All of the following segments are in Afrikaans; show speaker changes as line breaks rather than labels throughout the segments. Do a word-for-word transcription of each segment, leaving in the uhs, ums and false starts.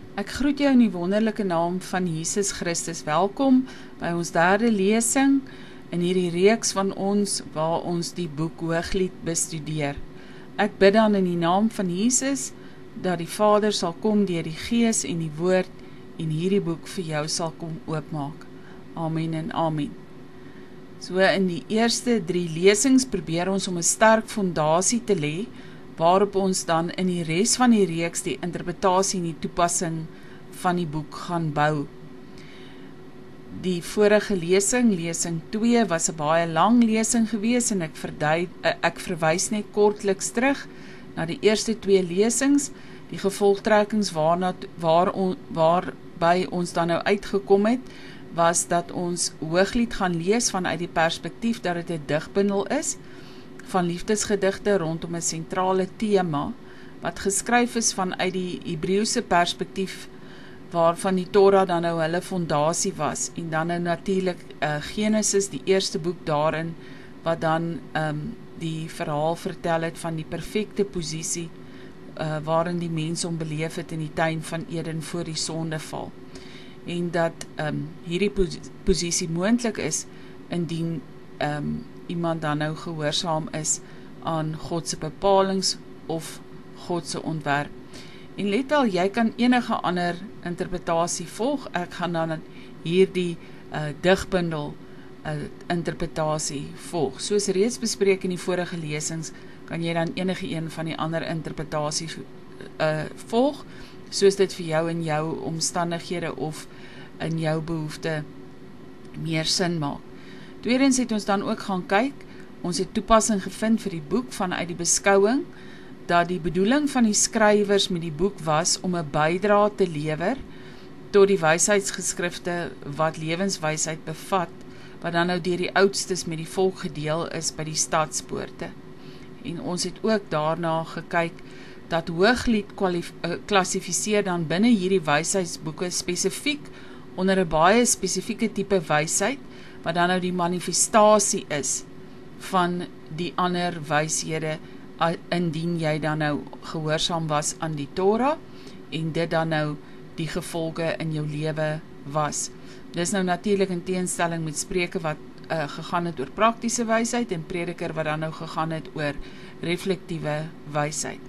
Ek groet jou in die wonderlike naam van Jesus Christus. Welkom by ons derde lesing in hierdie reeks van ons waar ons die boek Hooglied bestudeer. Ek bid dan in die naam van Jesus dat die Vader sal kom deur die Gees en die Woord en hierdie boek vir jou sal kom oopmaak. Amen en amen. So in die eerste drie lesings probeer ons om 'n sterk fondasie te lê, waarop ons dan in die res van die reeks die interpretasie en die toepassing van die boek gaan bou. Die vorige lesing, lesing twee, was 'n baie lang lesing gewees en ek, verduid, ek verwys net kortliks terug na die eerste twee lesings, die gevolgtrekkings waarna, waar on, waarby ons dan nou uitgekom het, was dat ons Hooglied gaan lees vanuit die perspektief dat dit 'n digbundel is, van liefdesgedigte rondom 'n sentrale tema, wat geskryf is vanuit die Hebreëse perspektief, waarvan die Torah dan nou hulle fondasie was, en dan nou natuurlik uh, Genesis, die eerste boek daarin, wat dan um, die verhaal vertel het van die perfekte posisie, uh, waarin die mens hom beleef het in die tuin van Eden voor die sondeval, en dat um, hierdie posisie moontlik is, indien um, iemand dan nou gehoorsaam is aan Godse bepalings of Godse ontwerp. En let wel, jy kan enige ander interpretasie volg. Ek gaan dan hierdie uh, digbundel uh, interpretasie volg. Soos reeds bespreek in die vorige lesings, kan jy dan enige een van die ander interpretasies uh, volg, soos dit vir jou in jou omstandighede of in jou behoefte meer sin maak. Tweedens het ons dan ook gaan kyk, ons het toepassing gevind vir die boek vanuit die beskouing, dat die bedoeling van die skrywers met die boek was om 'n bydra te lewer tot die wysheidsgeskrifte wat lewenswysheid bevat, wat dan nou deur die oudstes met die volk gedeel is by die stadspoorte. En ons het ook daarna gekyk dat Hooglied klassifiseer dan binne hierdie wysheidsboeke spesifiek onder 'n baie spesifieke tipe wysheid, wat dan nou die manifestasie is van die ander wyshede, indien jy dan nou gehoorsaam was aan die Torah, en dit dan nou die gevolge in jou lewe was. Dis nou natuurlik in teenstelling met Spreuke wat uh, gegaan het oor praktiese wysheid, en Prediker wat dan nou gegaan het oor reflektiewe wysheid.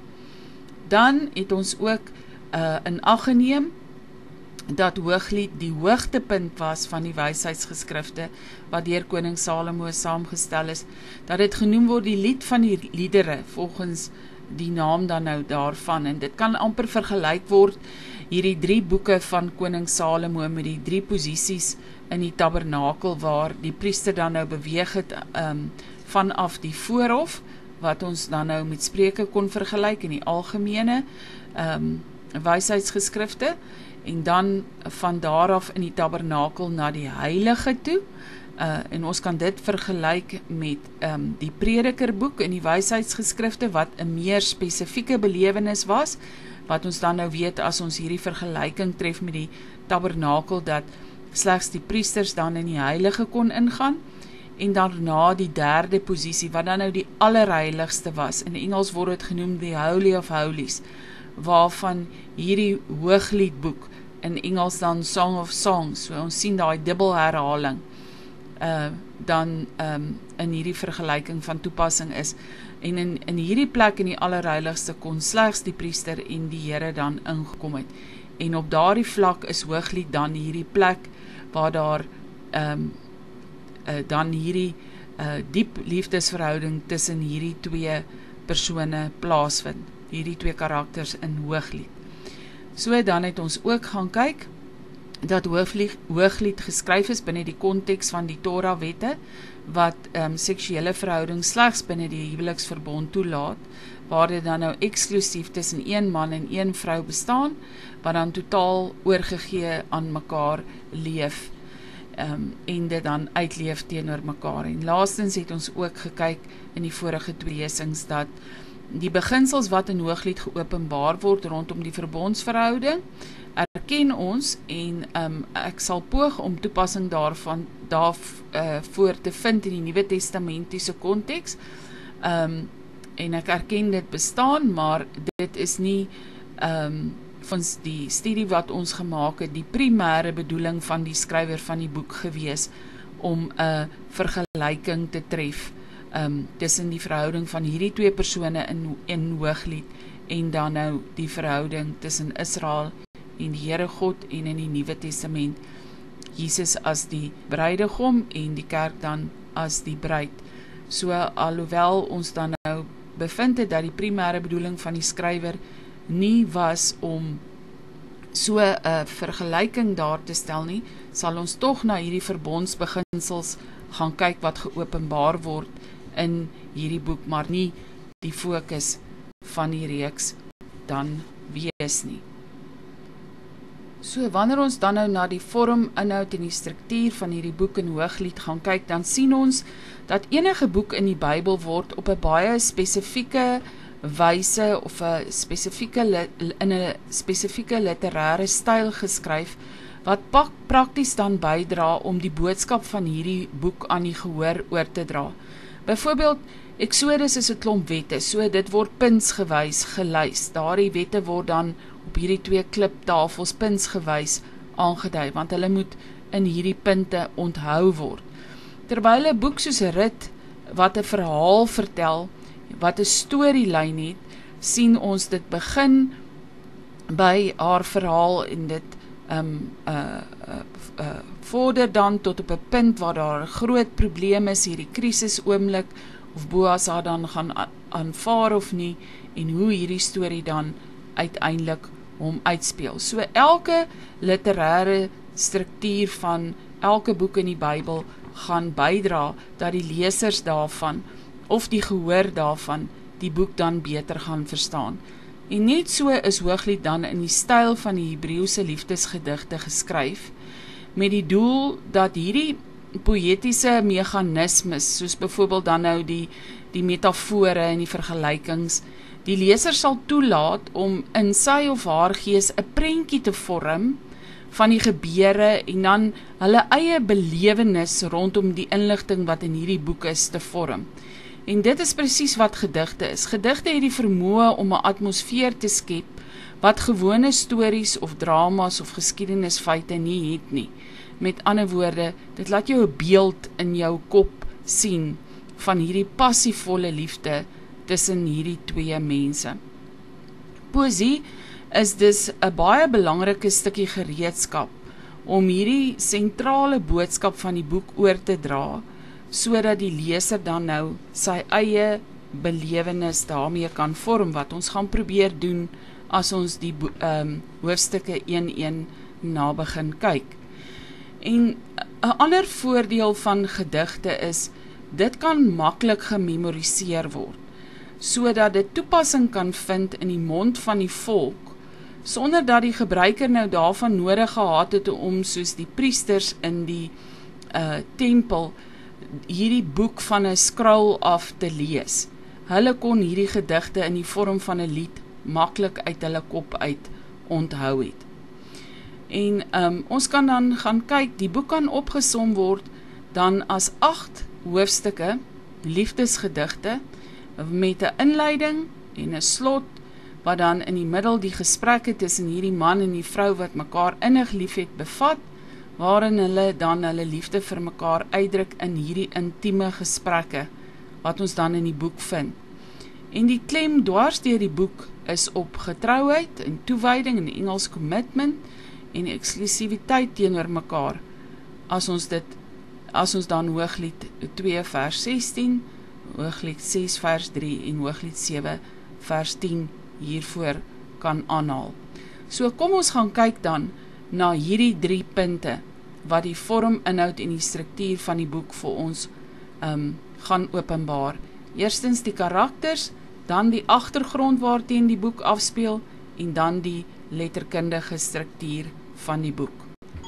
Dan het ons ook uh, in ag geneem dat Hooglied die hoogtepunt was van die wysheidsgeskrifte, wat deur koning Salomo saamgestel is, dat dit genoem word die lied van die liedere, volgens die naam dan nou daarvan, en dit kan amper vergelyk word, hierdie drie boeke van koning Salomo, met die drie posisies in die tabernakel, waar die priester dan nou beweeg het, um, vanaf die voorhof, wat ons dan nou met Spreuke kon vergelyk, in die algemene um, wysheidsgeskrifte, en dan van daaraf in die tabernakel na die heilige toe, uh, en ons kan dit vergelyk met um, die Predikerboek in die wysheidsgeskrifte, wat 'n meer spesifieke belewenis was, wat ons dan nou weet as ons hierdie vergelyking tref met die tabernakel, dat slegs die priesters dan in die heilige kon ingaan, en daarna die derde posisie, wat dan nou die allerheiligste was, in Engels word het genoem die Holy of Holies, waarvan hierdie Hoogliedboek, in Engels dan Song of Songs, so ons sien daai dubbel herhaling, uh, dan um, in hierdie vergelyking van toepassing is, en in, in hierdie plek in die allerheiligste kon slegs die priester en die Here dan ingekom het, en op daardie vlak is Hooglied dan hierdie plek, waar daar um, uh, dan hierdie uh, diep liefdesverhouding tussen hierdie twee persone plaasvind, hierdie twee karakters in Hooglied. So dan het ons ook gaan kyk, dat Hooglied, Hooglied geskryf is binne die konteks van die Torah wette, wat um, seksuele verhouding slegs binne die huweliksverbond toelaat, waar dit dan nou eksklusief tussen een man en een vrou bestaan, wat dan totaal oorgegee aan mekaar leef, um, en dit dan uitleef teenoor mekaar. En laastens het ons ook gekyk in die vorige twee lesings, dat die beginsels wat in Hooglied geopenbaar word rondom die verbondsverhouding, erken ons, en um, ek sal poog om toepassing daarvan daarvoor uh, te vind in die Nuwe Testamentiese konteks, um, en ek erken dit bestaan, maar dit is nie um, ons die studie wat ons gemaak het, die primêre bedoeling van die skrywer van die boek gewees om 'n vergelyking te tref um, tussen die verhouding van hierdie twee persone in, in Hooglied en dan nou die verhouding tussen Israel en die Here God en in die Nuwe Testament Jesus as die bruidegom en die kerk dan as die bruid. So alhoewel ons dan nou bevind het dat die primêre bedoeling van die skrywer nie was om so 'n vergelyking daar te stel nie, sal ons tog na hierdie verbondsbeginsels gaan kyk wat geopenbaar word in hierdie boek, maar nie die fokus van die reeks dan wees nie. So wanneer ons dan nou na die vorm, inhoud en die struktuur van hierdie boek in Hooglied gaan kyk, dan sien ons dat enige boek in die Bybel word op 'n baie spesifieke wyse of 'n spesifieke in 'n spesifieke literêre styl geskryf wat prakties dan bydra om die boodskap van hierdie boek aan die gehoor oor te dra. Byvoorbeeld, Exodus is 'n klomp wette, so dit word puntsgewys gelys. Daardie wette word dan op hierdie twee kliptafels puntsgewys aangedui, want hulle moet in hierdie punte onthou word. Terwyl 'n boek soos 'n Rut, wat 'n verhaal vertel, wat 'n storielyn het, sien ons dit begin by haar verhaal en dit um, uh, uh, uh, vorder dan tot op 'n punt waar daar 'n groot probleem is, hierdie krisis oomblik, of Boas haar dan gaan aanvaar of nie, en hoe hierdie storie dan uiteindelik hom uitspeel. So elke literêre struktuur van elke boek in die Bybel gaan bydra dat die lesers daarvan, of die gehoor daarvan, die boek dan beter gaan verstaan. En net so is Hooglied dan in die styl van die Hebreëse liefdesgedigte geskryf, met die doel dat hierdie poëtiese meganismes, soos byvoorbeeld dan nou die, die metafore en die vergelykings, die leser sal toelaat om in sy of haar gees 'n prentjie te vorm van die gebeure en dan hulle eie belewenis rondom die inligting wat in hierdie boek is te vorm. En dit is presies wat gedigte is. Gedigte het die vermoë om 'n atmosfeer te skep wat gewone stories of dramas of geskiedenisfeite nie het nie. Met ander woorde, dit laat jou 'n beeld in jou kop sien van hierdie passievolle liefde tussen hierdie twee mense. Poesie is dus 'n baie belangrike stukkie gereedskap om hierdie sentrale boodskap van die boek oor te dra, sodat die leser dan nou sy eie belewenis daarmee kan vorm, wat ons gaan probeer doen as ons die um, hoofstukke een een na begin kyk. En 'n ander voordeel van gedigte is, dit kan maklik gememoriseer word, sodat dit toepassing kan vind in die mond van die volk, sonder dat die gebruiker nou daarvan nodig gehad het om soos die priesters in die uh, tempel hierdie boek van 'n scroll af te lees. Hulle kon hierdie gedigte in die vorm van 'n lied maklik uit hulle kop uit onthou het. En um, ons kan dan gaan kyk, die boek kan opgesom word dan as agt hoofstukke, liefdesgedigte, met 'n inleiding en 'n slot, wat dan in die middel die gesprekke tussen hierdie man en die vrou wat mekaar innig lief het bevat, waarin hulle dan hulle liefde vir mekaar uitdruk in hierdie intieme gesprekke, wat ons dan in die boek vind. En die klem dwars deur die boek is op getrouheid en toewyding, in Engels commitment, en eksklusiwiteit teenoor mekaar, as ons dit, as ons dan Hooglied twee vers sestien, Hooglied ses vers drie en Hooglied sewe vers tien hiervoor kan aanhaal. So kom ons gaan kyk dan na hierdie drie punte, wat die vorm, inhoud en die struktuur van die boek vir ons um, gaan openbaar. Eerstens die karakters, dan die agtergrond waarteen die boek afspeel, en dan die letterkundige struktuur van die boek.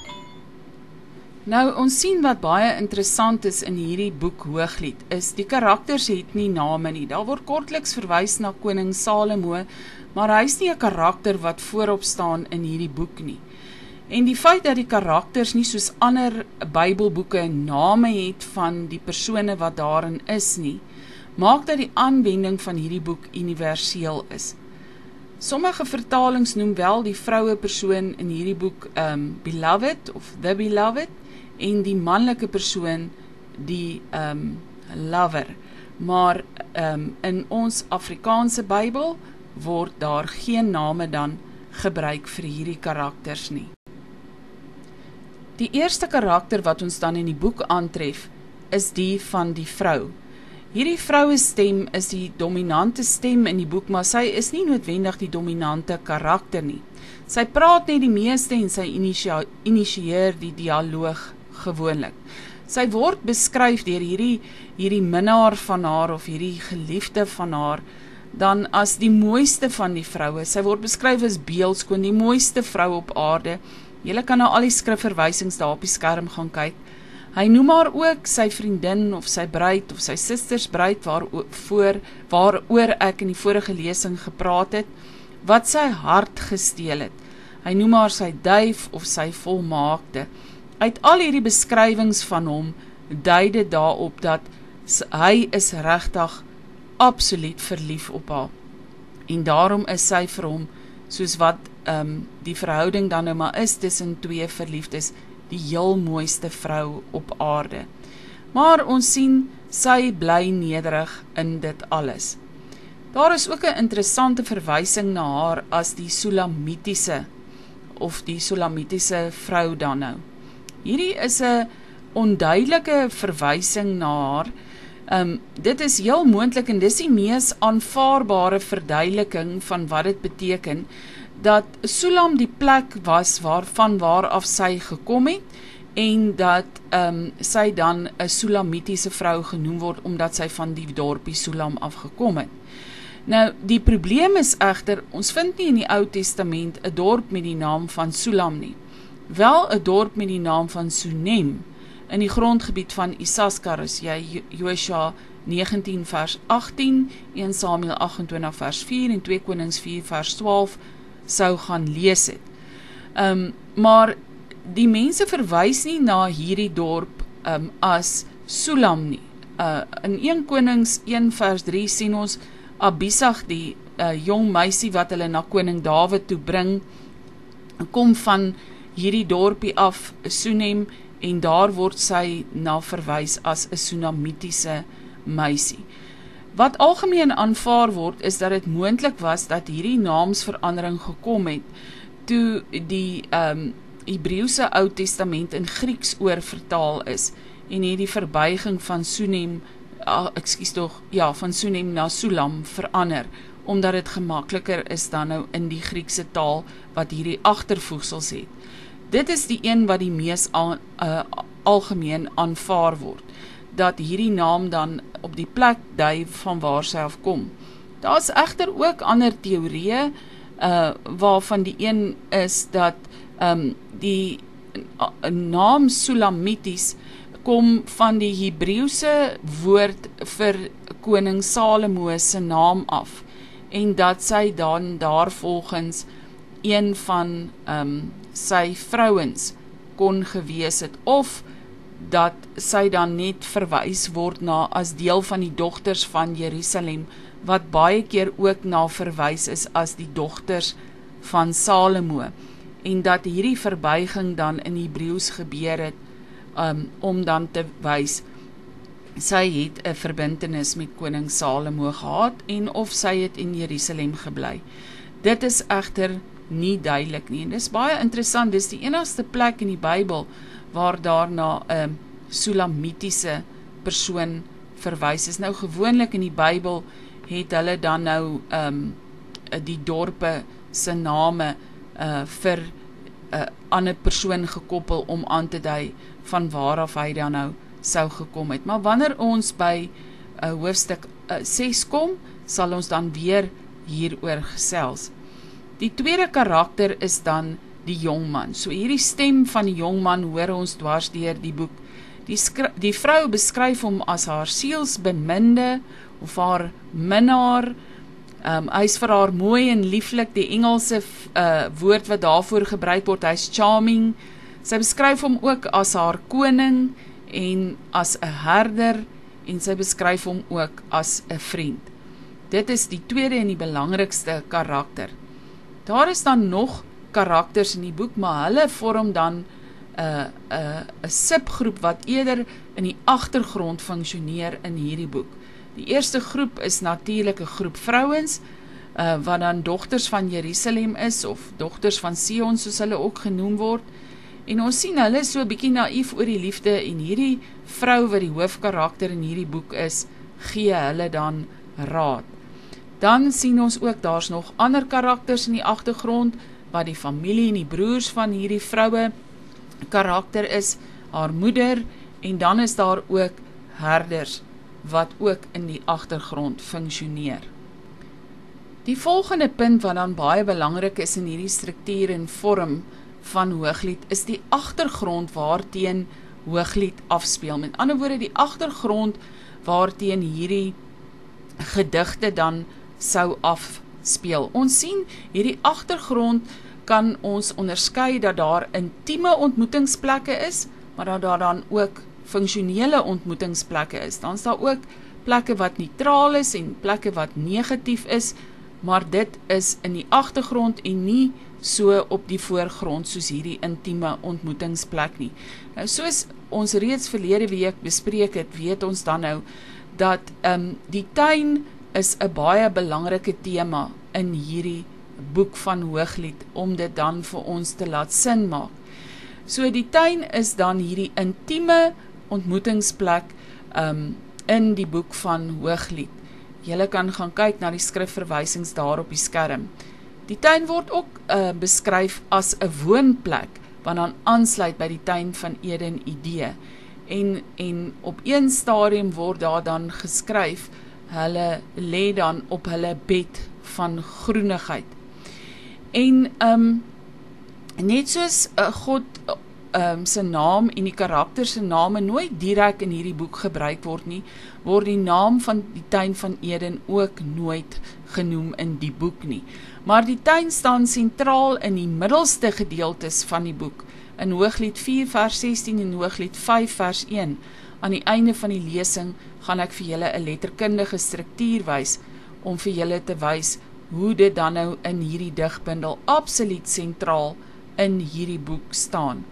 Nou, ons sien wat baie interessant is in hierdie boek Hooglied, is die karakters het nie name nie. Daar word kortliks verwys na koning Salomo, maar hy is nie 'n karakter wat voorop staan in hierdie boek nie. En die feit dat die karakters nie soos ander Bybelboeke name het van die persone wat daarin is nie, maak dat die aanwending van hierdie boek universeel is. Sommige vertalings noem wel die vroue persoon in hierdie boek um, beloved of the beloved en die manlike persoon die um, lover. Maar um, in ons Afrikaanse Bybel word daar geen name dan gebruik vir hierdie karakters nie. Die eerste karakter wat ons dan in die boek aantref, is die van die vrou. Hierdie vroue stem is die dominante stem in die boek, maar sy is nie noodwendig die dominante karakter nie. Sy praat net die meeste en sy initieer die dialoog gewoonlik. Sy word beskryf deur hierdie, hierdie minnaar van haar of hierdie geliefde van haar, dan as die mooiste van die vroue. Sy word beskryf as beeldskoon, die mooiste vrou op aarde. Julle kan nou al die skrifverwysings daar op die skerm gaan kyk. Hy noem haar ook sy vriendin of sy bruid of sy susters bruid waaroor, waaroor ek in die vorige lesing gepraat het, wat sy hart gesteel het. Hy noem haar sy duif of sy volmaakte. Uit al hierdie beskrywings van hom dui dit daarop dat hy is regtig absoluut verlief op haar. En daarom is sy vir hom, soos wat um, die verhouding dan nou maar is tussen twee verliefdes, die heel mooiste vrou op aarde. Maar ons sien, sy bly nederig in dit alles. Daar is ook 'n interessante verwysing na haar as die Sulamitiese, of die Sulamitiese vrou dan nou. Hierdie is 'n onduidelike verwysing na haar. Um, dit is heel moontlik en dis die mees aanvaarbare verduideliking van wat dit beteken, dat Sulam die plek was waarvan waaraf sy gekom het, en dat um, sy dan 'n Sulamitiese vrou genoem word, omdat sy van die dorpie Sulam afgekom het. Nou, die probleem is egter, ons vind nie in die Ou Testament 'n dorp met die naam van Sulam nie. Wel 'n dorp met die naam van Sunem, in die grondgebied van Isaskar, as jy Josua negentien vers agttien, een Samuel agt-en-twintig vers vier en twee Konings vier vers twaalf sou gaan lees het. Um, maar die mense verwys nie na hierdie dorp um, as Sulam nie. Uh, in een Konings een vers drie sien ons Abisag, die uh, jong meisie wat hulle na koning Dawid toe bring, kom van hierdie dorpie af, Sunem, en daar word sy na verwys as 'n Sunamitiese meisie. Wat algemeen aanvaar word, is dat dit moontlik was dat hierdie naamsverandering gekom het, toe die um, Hebreëse Ou Testament in Grieks oorvertaal is, en hierdie verbuiging van Sunem, uh, ekskuus tog, ja, van Sunem na Sulam verander, omdat dit gemakliker is dan nou in die Griekse taal, wat hierdie agtervoegsels het. Dit is die een wat die mees aan, uh, algemeen aanvaar word, dat hierdie naam dan op die plek dui van waar sy afkom. Daar is egter ook ander teorieë, uh, waarvan die een is dat um, die uh, naam Sulamitis kom van die Hebreëse woord vir koning Salomo se naam af, en dat sy dan daarvolgens een van um, sy vrouens kon gewees het, of dat sy dan net verwys word na as deel van die dogters van Jerusalem, wat baie keer ook na verwys is as die dogters van Salomo, en dat hierdie verbuiging dan in Hebreëus gebeur het, um, om dan te wys, sy het 'n verbintenis met koning Salomo gehad, en of sy het in Jerusalem gebly. Dit is egter nie duidelik nie, en dis baie interessant, dis die enigste plek in die Bybel, waar daar na 'n um, Sulamitiese persoon verwys is. Nou gewoonlik in die Bybel het hulle dan nou um, die dorpe se name uh, vir 'n uh, ander persoon gekoppel om aan te dui van waaraf hy dan nou sou gekom het. Maar wanneer ons by uh, hoofstuk uh, ses kom, sal ons dan weer hieroor gesels. Die tweede karakter is dan die jongman. So hierdie stem van die jongman hoor ons dwars deur die boek. Die, die vrou beskryf hom as haar sielsbeminde of haar minnaar. Um, hy is vir haar mooi en lieflik, die Engelse uh, woord wat daarvoor gebruik word, hy is charming. Sy beskryf hom ook as haar koning en as 'n herder, en sy beskryf hom ook as 'n vriend. Dit is die tweede en die belangrikste karakter. Daar is dan nog karakters in die boek, maar hulle vorm dan 'n uh, 'n uh, 'n subgroep wat eerder in die agtergrond funksioneer in hierdie boek. Die eerste groep is natuurlik 'n groep vrouens, uh, wat dan dogters van Jerusalem is, of dogters van Sion, soos hulle ook genoem word. En ons sien hulle is so 'n bietjie naïef oor die liefde, en hierdie vrou wat die hoofkarakter in hierdie boek is, gee hulle dan raad. Dan sien ons ook, daar's nog ander karakters in die agtergrond, wat die familie en die broers van hierdie vroue karakter is, haar moeder, en dan is daar ook herders, wat ook in die agtergrond funksioneer. Die volgende punt wat dan baie belangrik is in hierdie struktuur en vorm van Hooglied, is die agtergrond waarteen Hooglied afspeel. Met ander woorde, die agtergrond waarteen hierdie gedigte dan sou afspeel. Ons sien, hierdie agtergrond kan ons onderskei dat daar intieme ontmoetingsplekke is, maar dat daar dan ook funksionele ontmoetingsplekke is. Dan is daar ook plekke wat neutraal is en plekke wat negatief is, maar dit is in die agtergrond en nie so op die voorgrond soos hierdie intieme ontmoetingsplek nie. Nou, soos ons reeds verlede week bespreek het, weet ons dan nou dat um, die tuin is 'n baie belangrike tema in hierdie boek van Hooglied, om dit dan vir ons te laat sin maak. So die tuin is dan hierdie intieme ontmoetingsplek um, in die boek van Hooglied. Julle kan gaan kyk na die skrifverwysings daar op die skerm. Die tuin word ook uh, beskryf as 'n woonplek, wat dan aansluit by die tuin van Eden idee. En, en op een stadium word daar dan geskryf, hulle lê dan op hulle bed van groenigheid. En um, net soos uh, God um, sy naam en die karakter se name nooit direk in hierdie boek gebruik word nie, word die naam van die tuin van Eden ook nooit genoem in die boek nie. Maar die tuin staan sentraal in die middelste gedeeltes van die boek, in Hooglied vier vers sestien en Hooglied vyf vers een. Aan die einde van die lesing gaan ek vir julle 'n letterkundige struktuur wys, om vir julle te wys hoe dit dan nou in hierdie digbundel absoluut sentraal in hierdie boek staan.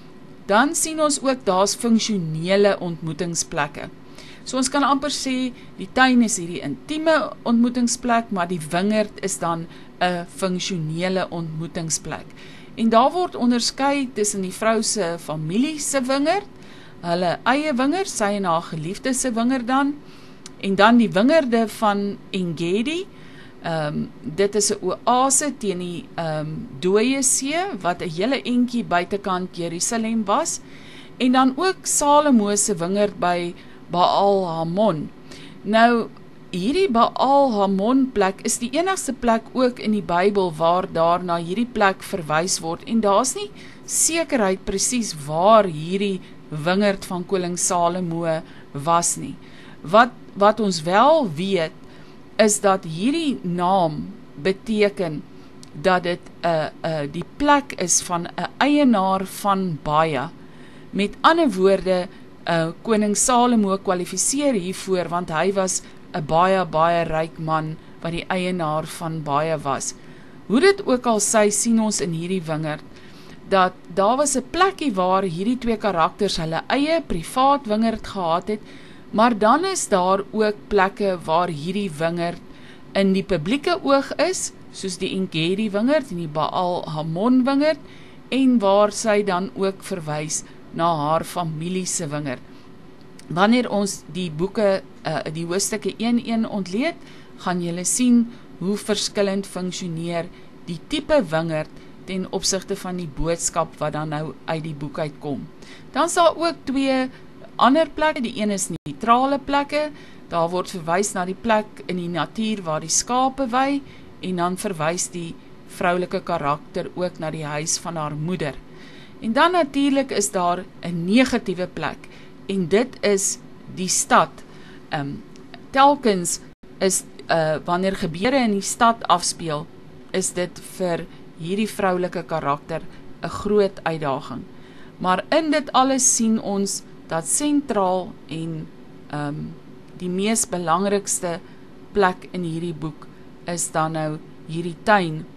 Dan sien ons ook, daar's funksionele ontmoetingsplekke. So ons kan amper sê, die tuin is hierdie intieme ontmoetingsplek, maar die wingerd is dan 'n funksionele ontmoetingsplek. En daar word onderskei tussen die vrou se familie se wingerd, hulle eie wingerd, sy en haar geliefde se wingerd dan, en dan die wingerde van Engedi. Um, dit is 'n oase teen die um, dooie see, wat 'n hele entjie buitekant Jerusalem was, en dan ook Salomo se wingerd by Baal Hamon. Nou, hierdie Baal Hamon plek is die enigste plek ook in die Bybel waar daar na hierdie plek verwys word, en daar's nie sekerheid presies waar hierdie wingerd van koning Salomo was nie. Wat, wat ons wel weet, is dat hierdie naam beteken dat dit uh, uh, die plek is van 'n eienaar van baie. Met ander woorde, uh, koning Salomo kwalifiseer hiervoor, want hy was 'n baie, baie ryk man, wat die eienaar van baie was. Hoe dit ook al sy, sien ons in hierdie wingerd, dat daar was 'n plekkie waar hierdie twee karakters hulle eie privaat wingerd gehad het, maar dan is daar ook plekke waar hierdie wingerd in die publieke oog is, soos die Engedi wingerd en die Baal Hamon wingerd, en waar sy dan ook verwys na haar familie se wingerd. Wanneer ons die boeke, uh, die hoofstukke een een ontleed, gaan julle sien hoe verskillend funksioneer die tipe wingerd ten opsigte van die boodskap wat dan nou uit die boek uitkom. Dan is daar ook twee ander plekke, die een is neutrale plekke, daar word verwys na die plek in die natuur waar die skape wei, en dan verwys die vroulike karakter ook na die huis van haar moeder. En dan natuurlik is daar 'n negatiewe plek, en dit is die stad. Um, telkens is, uh, wanneer gebeure in die stad afspeel, is dit vir hierdie vroulike karakter 'n groot uitdaging. Maar in dit alles sien ons dat sentraal en um, die mees belangrikste plek in hierdie boek is dan nou hierdie tuin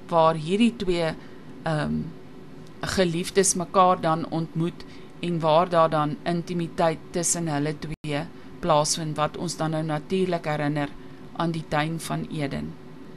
waar hierdie twee um, geliefdes mekaar dan ontmoet en waar daar dan intimiteit tussen hulle twee plaasvind, wat ons dan nou natuurlik herinner aan die tuin van Eden.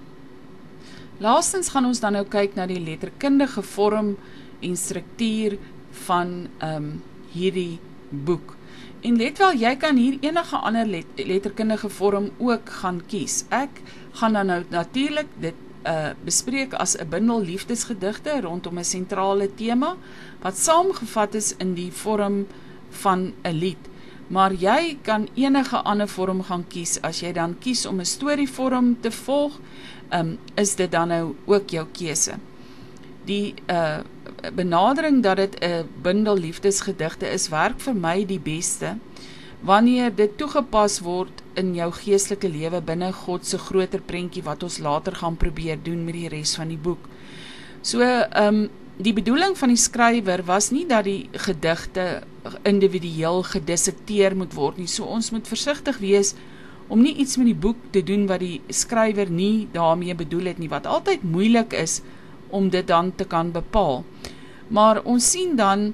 Laastens gaan ons dan nou kyk na die letterkundige vorm en struktuur van um, hierdie boek. En let wel, jy kan hier enige ander let, letterkundige vorm ook gaan kies. Ek gaan dan nou natuurlik dit uh, bespreek as 'n bundel liefdesgedigte rondom 'n sentrale tema, wat saamgevat is in die vorm van 'n lied. Maar jy kan enige ander vorm gaan kies. As jy dan kies om 'n storievorm te volg, um, is dit dan nou ook jou keuse. Die uh, benadering dat dit 'n bundel liefdesgedigte is, werk vir my die beste, wanneer dit toegepas word in jou geestelike lewe binne God se groter prentjie, wat ons later gaan probeer doen met die res van die boek. So, um, die bedoeling van die skrywer was nie dat die gedigte individueel gedissekteer moet word nie, so ons moet versigtig wees om nie iets met die boek te doen wat die skrywer nie daarmee bedoel het nie, wat altyd moeilik is om dit dan te kan bepaal. Maar ons sien dan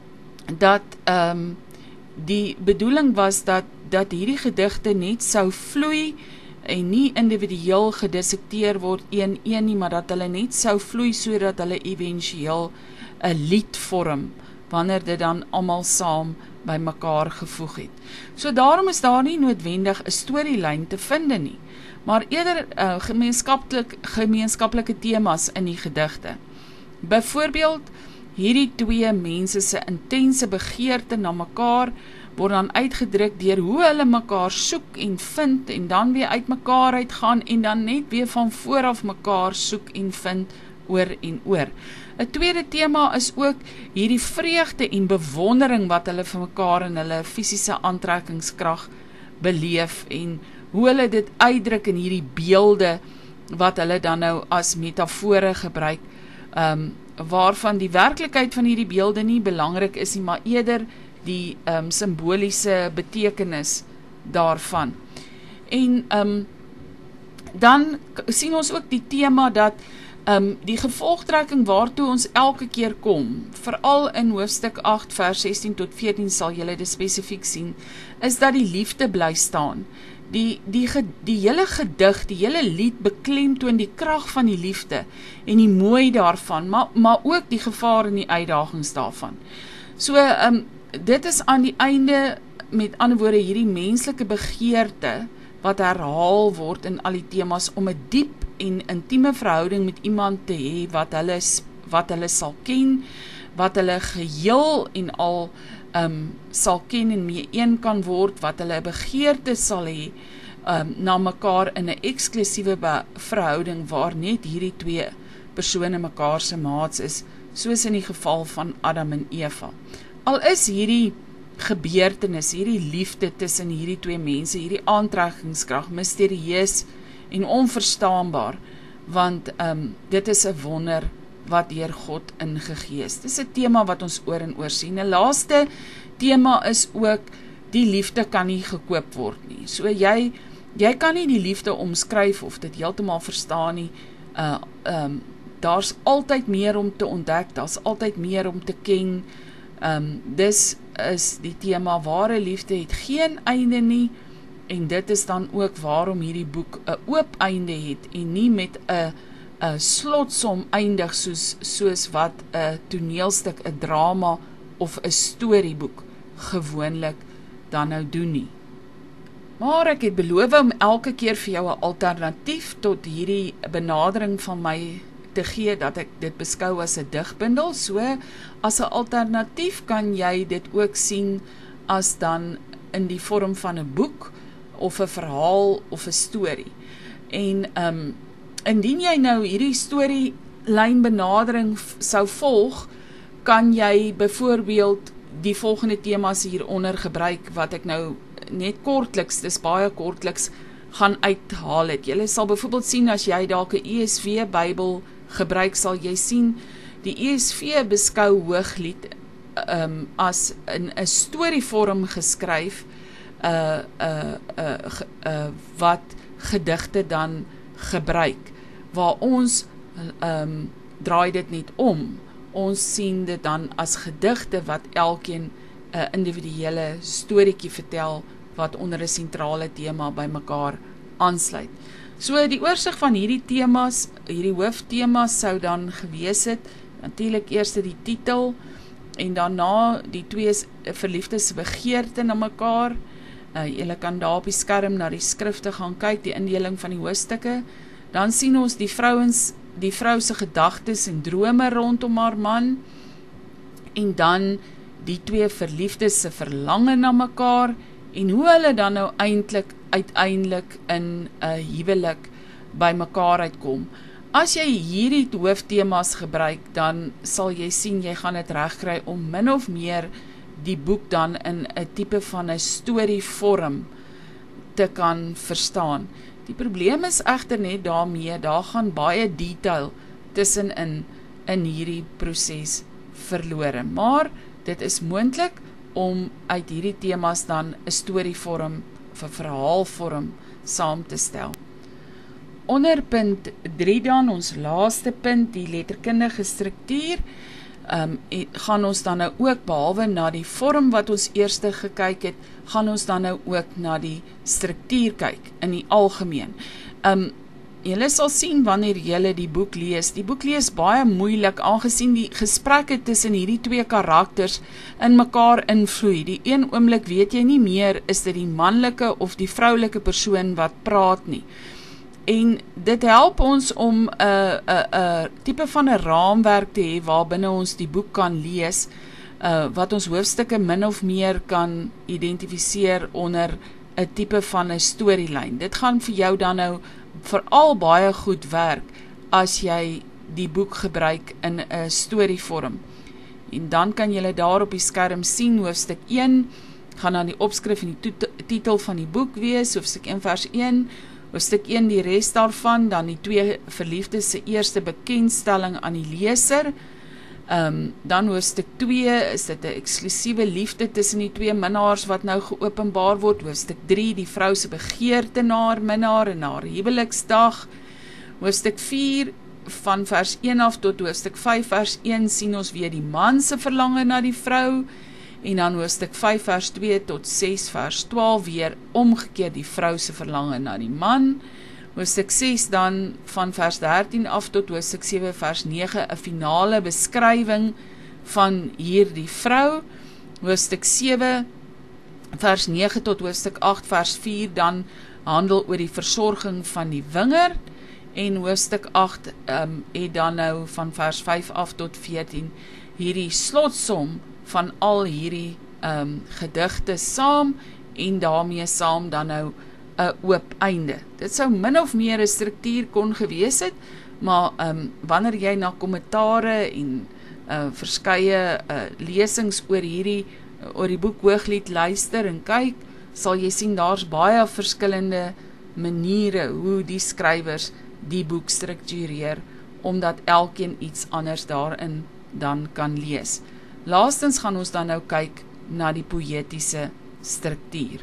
dat um, die bedoeling was dat, dat hierdie gedigte net sou vloei en nie individueel gedissekteer word een een nie, maar dat hulle net sou vloei sodat hulle eventueel 'n lied vorm, wanneer dit dan almal saam by mekaar gevoeg het. So daarom is daar nie noodwendig 'n storielyn te vind nie, maar eerder uh, gemeenskaplik, gemeenskaplike temas in die gedigte. Byvoorbeeld, hierdie twee mense se intense begeerte na mekaar word dan uitgedruk deur hoe hulle mekaar soek en vind en dan weer uit mekaar uitgaan en dan net weer van vooraf mekaar soek en vind oor en oor. 'n Tweede tema is ook hierdie vreugde en bewondering wat hulle vir mekaar en hulle fisiese aantrekkingskrag beleef en hoe hulle dit uitdruk in hierdie beelde wat hulle dan nou as metafore gebruik, um, waarvan die werklikheid van hierdie beelde nie belangrik is nie, maar eerder die um, simboliese betekenis daarvan. En um, dan sien ons ook die tema dat um, die gevolgtrekking waartoe ons elke keer kom, veral in hoofstuk agt vers sestien tot veertien sal julle dit spesifiek sien, is dat die liefde bly staan. Die, die, die hele gedig, die hele lied beklemtoon die krag van die liefde en die mooi daarvan, maar, maar ook die gevaar en die uitdagings daarvan. So, um, dit is aan die einde, met ander woorde, hierdie menslike begeerte, wat herhaal word in al die temas, om 'n diep en intieme verhouding met iemand te hê, wat hulle, wat hulle sal ken, wat hulle geheel en al um, sal ken en mee een kan word, wat hulle begeerte sal hê, um, na mekaar in 'n eksklusiewe verhouding, waar net hierdie twee persone mekaar se maats is, soos in die geval van Adam en Eva. Al is hierdie gebeurtenis, hierdie liefde tussen hierdie twee mense, hierdie aantrekkingskrag, mysterieus en onverstaanbaar, want um, dit is 'n wonder wat deur God ingegee is. Dit is 'n tema wat ons oor en oor sien. 'n Laaste tema is ook, die liefde kan nie gekoop word nie. So jy, jy kan nie die liefde omskryf of dit heeltemal verstaan nie. Uh, um, daar's altyd meer om te ontdek, daar's altyd meer om te ken. Um, dis is die tema, ware liefde het geen einde nie, en dit is dan ook waarom hierdie boek 'n oop einde het, en nie met 'n 'n slotsom eindig soos, soos wat 'n toneelstuk, 'n drama of 'n storieboek gewoonlik dan nou doen nie. Maar ek het beloof om elke keer vir jou 'n alternatief tot hierdie benadering van my te gee, dat ek dit beskou as 'n digbundel. So, as 'n alternatief kan jy dit ook sien as dan in die vorm van 'n boek, of 'n verhaal, of 'n storie. En, um, indien jy nou hierdie storielyn benadering sou volg, kan jy byvoorbeeld die volgende temas hieronder gebruik, wat ek nou net kortliks, dis baie kortliks, gaan uithaal het. Jy sal byvoorbeeld sien, as jy dalk 'n E S V Bybel gebruik, sal jy sien, die E S V beskou Hooglied um, as in 'n storievorm geskryf, uh, uh, uh, uh, wat gedigte dan gebruik, waar ons um, draai dit net om. Ons sien dit dan as gedigte wat elkeen 'n individuele storieetjie vertel wat onder 'n sentrale tema by mekaar aansluit. So die oorsig van hierdie temas, hierdie hooftemas sou dan gewees het, natuurlik eers die titel en daarna die twee verliefdes begeerte na mekaar. Uh, Julle kan daar op die skerm na die skrifte gaan kyk, die indeling van die hoofstukke. Dan sien ons die vrouens, die vrou se gedagtes en drome rondom haar man, en dan die twee verliefdes se verlange na mekaar, en hoe hulle dan nou eintlik uiteindelik in 'n huwelik by mekaar uitkom. As jy hierdie hooftemas gebruik, dan sal jy sien, jy gaan dit regkry om min of meer die boek dan in 'n tipe van 'n storievorm te kan verstaan. Die probleem is egter net daarmee, daar gaan baie detail tussenin in hierdie proses verlore. Maar dit is moontlik om uit hierdie temas dan 'n storievorm of 'n verhaalvorm saam te stel. Onder punt drie dan, ons laaste punt, die letterkundige struktuur, um, gaan ons dan nou ook, behalwe na die vorm wat ons eers gekyk het, gaan ons dan nou ook na die struktuur kyk, in die algemeen. Um, Julle sal sien wanneer julle die boek lees, die boek lees baie moeilik, aangesien die gesprekke tussen hierdie twee karakters in mekaar invloei. Die een oomblik weet jy nie meer, is dit die manlike of die vroulike persoon wat praat nie. En dit help ons om 'n uh, uh, uh, tipe van 'n raamwerk te hê waarbinne ons die boek kan lees, uh, wat ons hoofstukke min of meer kan identifiseer onder 'n tipe van 'n storielyn. Dit gaan vir jou dan nou veral baie goed werk as jy die boek gebruik in 'n storievorm. En dan kan jy daar op die skerm sien, hoofstuk een, gaan dan die opskrif en die titel van die boek wees, hoofstuk een vers een, hoofstuk een die res daarvan, dan die twee verliefdes se eerste bekendstelling aan die leser. Um, dan hoofstuk twee is dit 'n eksklusiewe liefde tussen die twee minnaars wat nou geopenbaar word. Hoofstuk drie die vrou se begeerte na haar minnaar en haar huweliksdag. Hoofstuk vier van vers een af tot hoofstuk vyf vers een sien ons weer die man se verlange na die vrou, en dan hoofstuk vyf vers twee tot ses vers twaalf weer omgekeerd die vrou se verlange na die man. Hoofstuk ses dan van vers dertien af tot hoofstuk sewe vers nege 'n finale beskrywing van hierdie vrou. Hoofstuk sewe vers nege tot hoofstuk agt vers vier dan handel oor die versorging van die wingerd, en hoofstuk agt um, het dan nou van vers vyf af tot veertien hierdie slotsom van al hierdie um, gedigte saam, en daarmee saam dan nou 'n oop einde. Dit sou min of meer 'n struktuur kon gewees het, maar um, wanneer jy na kommentare en uh, verskeie uh, lesings oor hierdie uh, oor die boek Hooglied luister en kyk, sal jy sien daar's baie verskillende maniere hoe die skrywers die boek struktureer, omdat elkeen iets anders daarin dan kan lees. Laastens gaan ons dan nou kyk na die poëtiese struktuur.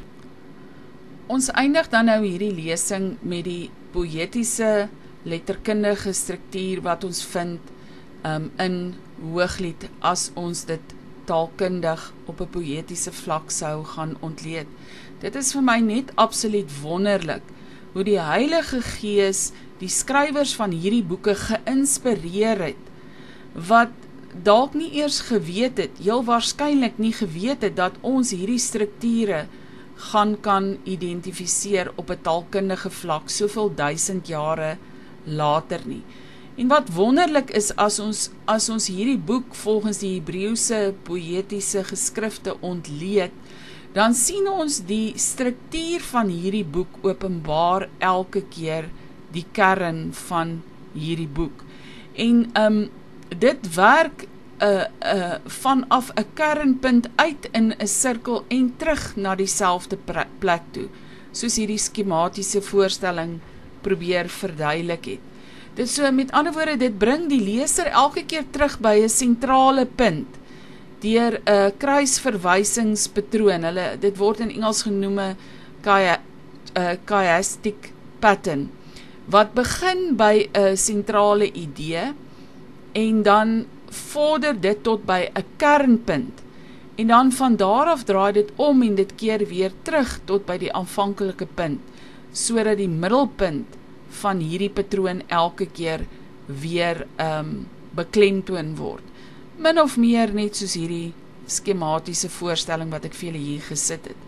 Ons eindig dan nou hierdie lesing met die poëtiese letterkundige struktuur wat ons vind um, in Hooglied, as ons dit taalkundig op 'n poëtiese vlak sou gaan ontleed. Dit is vir my net absoluut wonderlik hoe die Heilige Gees die skrywers van hierdie boeke geïnspireer het, wat dalk nie eers geweet het, heel waarskynlik nie geweet het, dat ons hierdie strukture gaan kan identifiseer op 'n taalkundige vlak, soveel duisend jare later nie. En wat wonderlik is, as ons, as ons hierdie boek volgens die Hebreëse poëtiese geskrifte ontleed, dan sien ons die struktuur van hierdie boek openbaar elke keer die kern van hierdie boek. En um, dit werk uh, uh, vanaf 'n kernpunt uit in 'n sirkel en terug na dieselfde plek toe, soos hierdie skematiese voorstelling probeer verduidelik het. Dit so, met ander woorde, dit bring die leser elke keer terug by 'n sentrale punt, deur 'n kruisverwysingspatroon. Hulle, dit word in Engels genoem 'n chiastic pattern, wat begin by 'n sentrale idee en dan vorder dit tot by 'n kernpunt. En dan van daar af draai dit om en dit keer weer terug tot by die aanvanklike punt, sodat die middelpunt van hierdie patroon elke keer weer um, beklemtoon word. Min of meer net soos hierdie skematiese voorstelling wat ek vir julle hier gesit het.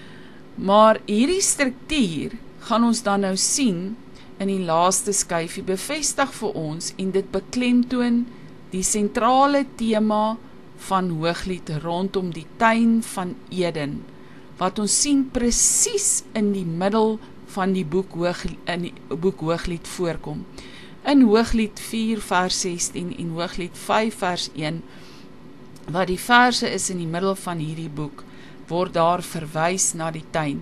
Maar hierdie struktuur gaan ons dan nou sien in die laaste skyfie bevestig vir ons en dit beklemtoon die sentrale tema van Hooglied rondom die tuin van Eden, wat ons sien presies in die middel van die boek, Hoog, in die boek Hooglied voorkom. In Hooglied vier vers sestien en Hooglied vyf vers een, wat die verse is in die middel van hierdie boek, word daar verwys na die tuin.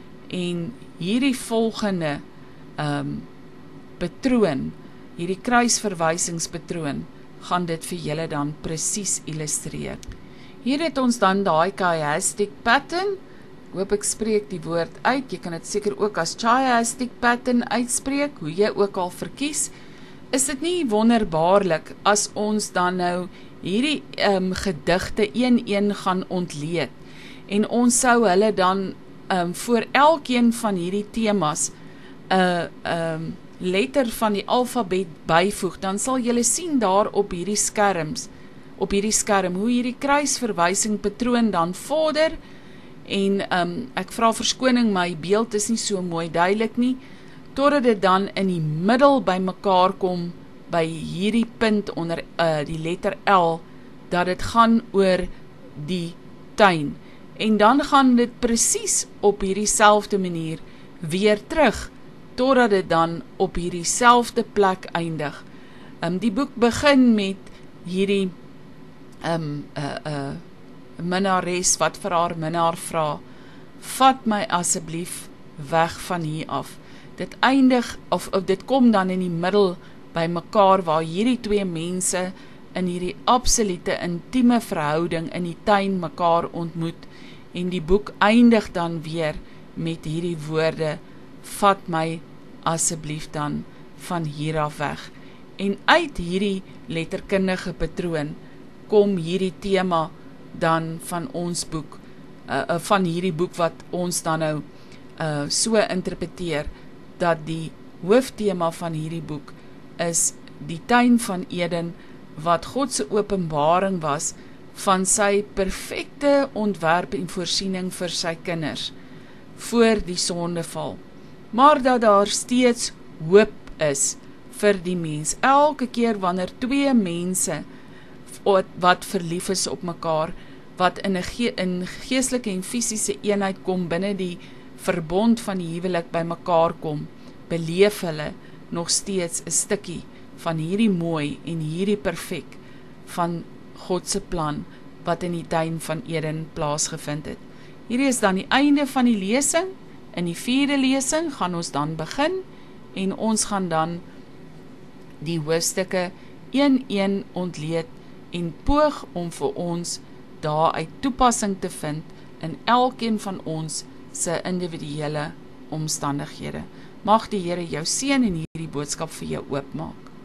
En hierdie volgende um, patroon, hierdie kruisverwysingspatroon, gaan dit vir julle dan presies illustreer. Hier het ons dan daai chiastic pattern. Ek hoop ek spreek die woord uit. Jy kan dit seker ook as chiastic pattern uitspreek, hoe jy ook al verkies. Is dit nie wonderbaarlik as ons dan nou hierdie um, gedigte een-een gaan ontleed en ons sou hulle dan um, voor elkeen van hierdie temas 'n uh, um, letter van die alfabet byvoeg, dan sal julle sien daar op hierdie skerms, op hierdie skerm, hoe hierdie kruisverwysing patroon dan vorder, en um, ek vra verskoning, my beeld is nie so mooi duidelik nie, totdat dit dan in die middel by mekaar kom, by hierdie punt onder uh, die letter L, dat dit gaan oor die tuin, en dan gaan dit presies op hierdie selfde manier weer terug, totdat dit dan op hierdie selfde plek eindig. Um, die boek begin met hierdie um, uh, uh, minnares wat vir haar minnaar vra, vat my asseblief weg van hier af. Dit eindig, of, of dit kom dan in die middel by mekaar, waar hierdie twee mense in hierdie absolute intieme verhouding in die tuin mekaar ontmoet, en die boek eindig dan weer met hierdie woorde, vat my asseblief dan van hier af weg. En uit hierdie letterkundige patroon kom hierdie tema dan van ons boek, uh, uh, van hierdie boek wat ons dan nou uh, so interpreteer, dat die hoofthema van hierdie boek is die tuin van Eden, wat God se openbaring was van sy perfekte ontwerp en voorsiening vir sy kinders, voor die sondeval. Maar dat daar steeds hoop is vir die mens. Elke keer wanneer twee mense wat verlief is op mekaar, wat in 'n ge in geestelike en fisiese eenheid kom, binne die verbond van die huwelik by mekaar kom, beleef hulle nog steeds 'n stukkie van hierdie mooi en hierdie perfek van God se plan wat in die tuin van Eden plaasgevind het. Hierdie is dan die einde van die lesing. In die vierde lesing gaan ons dan begin en ons gaan dan die hoofstukke een-een ontleed en poog om vir ons daaruit toepassing te vind in elkeen van ons se individuele omstandighede. Mag die Here jou seën en hierdie boodskap vir jou oopmaak.